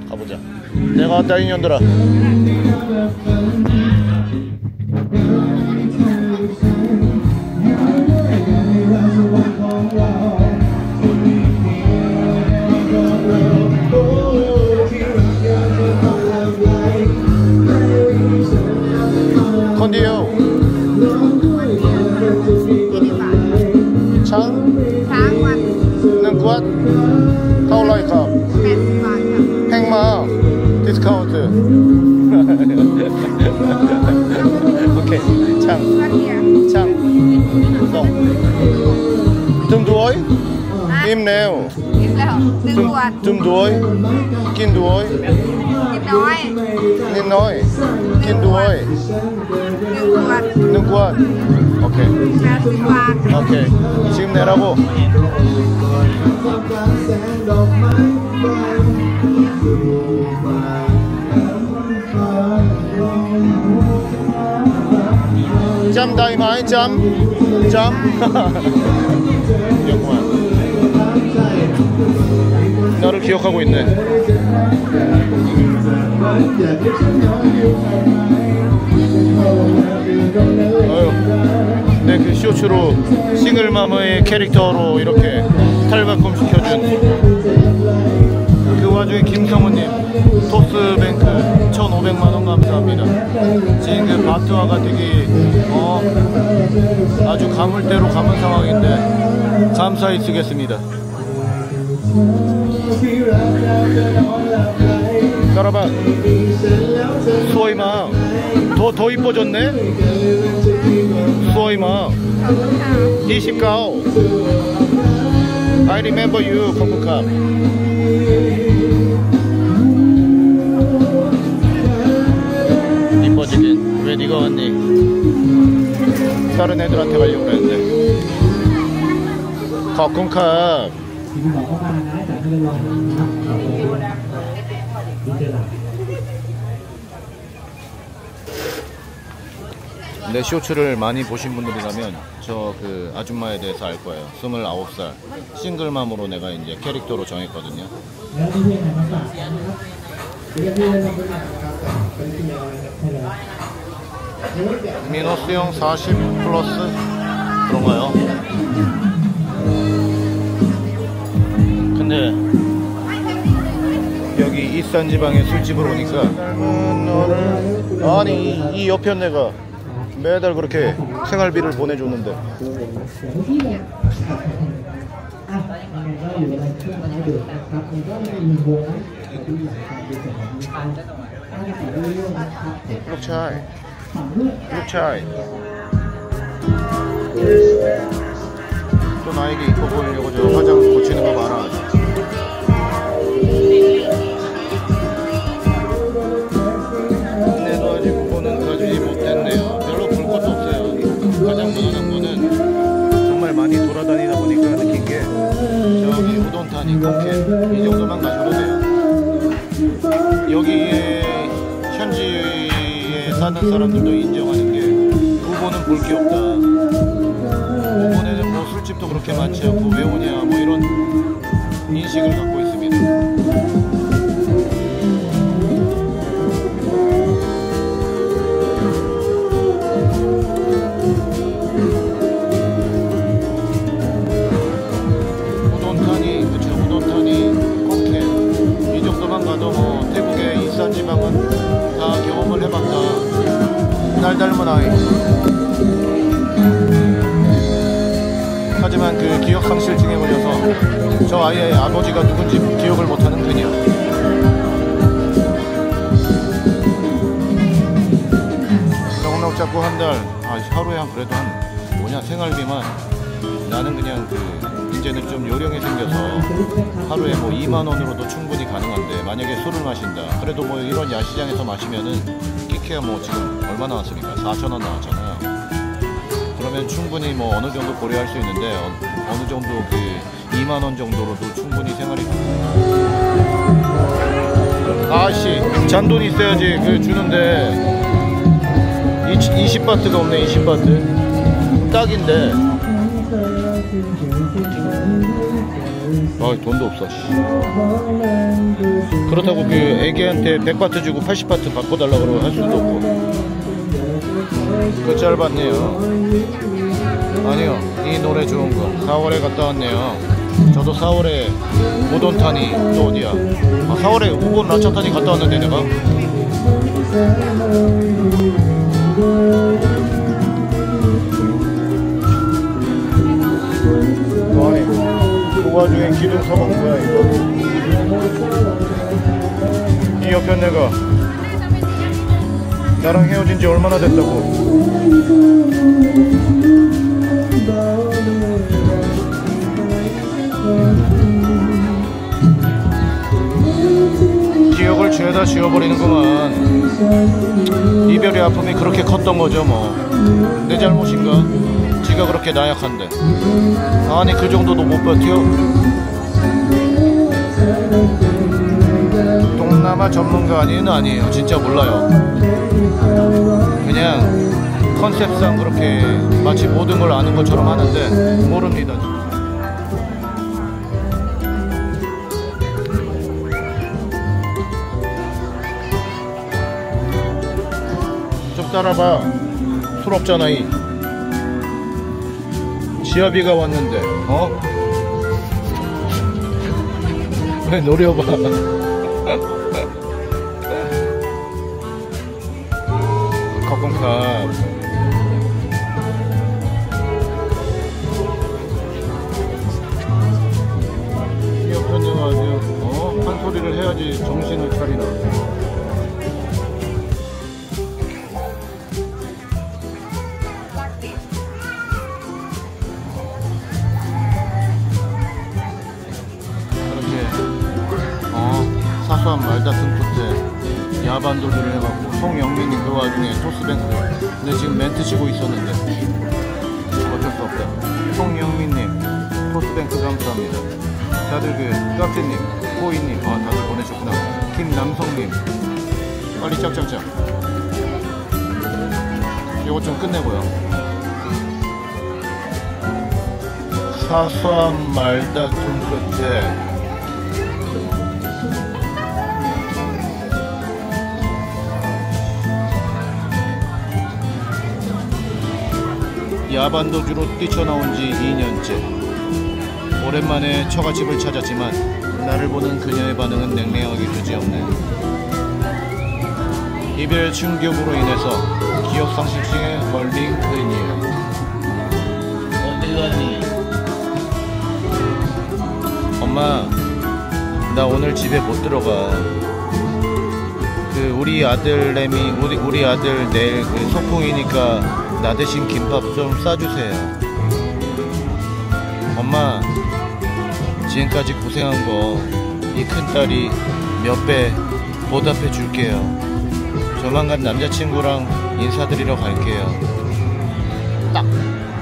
가보자. 내가 왔다 이년들아. 컨디요. 는 구앗 타올라이캅 100만 디스카운트. 오케이. 창 동 tum đuối im nèo tum đuối kin đuối nin nói kin đuối nương quạt. 오케이. 오케이. 지금 내라고. 짬 다이마이 짬. 영화. 나를 기억하고 있네. 네, 그 쇼츠로 싱글맘의 캐릭터로 이렇게 탈바꿈 시켜준 그 와중에 김성우님 토스뱅크 1,500만원 감사합니다. 지금 그 바트화가 되게 아주 가물대로 가문 상황인데 감사히 쓰겠습니다. 까라박 수호이망 더 이뻐졌네. 수호이망 29 I remember you 콩쿠캅. 이뻐지긴 왜 네가 왔니? 다른 애들한테 가려고 그랬는데. 콩쿠캅. 내 쇼츠를 많이 보신 분들이라면 저 그 아줌마에 대해서 알 거예요. 29살 싱글맘으로 내가 이제 캐릭터로 정했거든요. 미너스형 40 플러스 그런가요? 근데 여기 이산지방에 술집을 오니까 아니 이 옆에 내가 매달 그렇게 생활비를 보내줬는데 룩차이 또 나에게 이뻐 보이려고 저 화장 고치는 거 봐라. 내도 아직 그거는 가지지 못했네요. 별로 볼 것도 없어요. 가장 무난한 거는 정말 많이 돌아다니다 보니까 느낀 게 저기 우돈타니 콩캔 이 정도만 가셔도 돼요. 여기에 현지에 사는 사람들도 인정하는 게 우본은 볼 게 없다. 우본에는 뭐 술집도 그렇게 많지 않고 왜 오냐 뭐 이런 인식을 갖고 있습니다. 우돈타니, 그쵸, 우돈타니, 콩캔 이 정도만 가도 뭐 태국의 이산지방은 다 경험을 해봤다. 날 닮은 아이. 하지만 그 기억상실증에 걸려서 저 아이의 아버지가 누군지 기억을 못하는 그녀. 넉넉 잡고 한 달, 하루에 한 그래도 한 뭐냐 생활비만 나는 그냥 그 이제는 좀 요령이 생겨서 하루에 뭐 2만원으로도 충분히 가능한데 만약에 술을 마신다 그래도 뭐 이런 야시장에서 마시면은 끼케야 뭐 지금 얼마 나왔습니까? 4,000원 나왔잖아요. 그러면 충분히 뭐 어느 정도 고려할 수 있는데 어느 정도 그 2만원 정도로도 충분히 생활이 아씨 잔돈 있어야지 그 주는데 20바트가 없네. 20바트 딱인데 아, 돈도 없어. 그렇다고 그 애기한테 100바트 주고 80바트 바꿔달라 그러고 할 수도 없고. 그 짧았네요. 아니요, 이 노래 좋은 거 4월에 갔다 왔네요. 저도 4월에 오돈타니 또 어디야? 아, 4월에 우본 라차타니 갔다 왔는데 내가. 아니 그 와중에 기름 사먹은 거야 이거. 이 옆에 내가 나랑 헤어진 지 얼마나 됐다고. 기억을 죄다 지워버리는구만. 이별의 아픔이 그렇게 컸던 거죠 뭐. 내 잘못인가? 지가 그렇게 나약한데. 아니 그 정도도 못 버텨? 동남아 전문가 아니에요. 진짜 몰라요. 그냥 컨셉상 그렇게 마치 모든 걸 아는 것처럼 하는데 모릅니다. 좀 따라봐. 술 없잖아. 이 지아비가 왔는데 왜 노려봐. 커튼컵. 이 옆에는 아주 한 소리를 해야지 정신을 차리나. 사소한 말다툼 끝에 야반도주를 해갖고 송영민이 그 와중에 토스뱅크. 근데 지금 멘트 치고 있었는데 어쩔 수 없다. 송영민님 토스뱅크 감사합니다. 다들 그 카페님, 호이님 다들 보내셨구나. 김남성님 빨리 짝짝짝. 이거 좀 끝내고요. 사소한 말다툼 끝에 야반도주로 뛰쳐나온 지 2년째. 오랜만에 처갓집을 찾았지만 나를 보는 그녀의 반응은 냉랭하기 그지없네. 이별 충격으로 인해서 기억상실증에 멀리 흐린이에요. 어디 가니? 엄마, 나 오늘 집에 못 들어가. 그 우리 아들 내일 그 소풍이니까 나 대신 김밥 좀 싸주세요. 엄마, 지금까지 고생한 거 이 큰딸이 몇 배 보답해 줄게요. 조만간 남자친구랑 인사드리러 갈게요. 딱.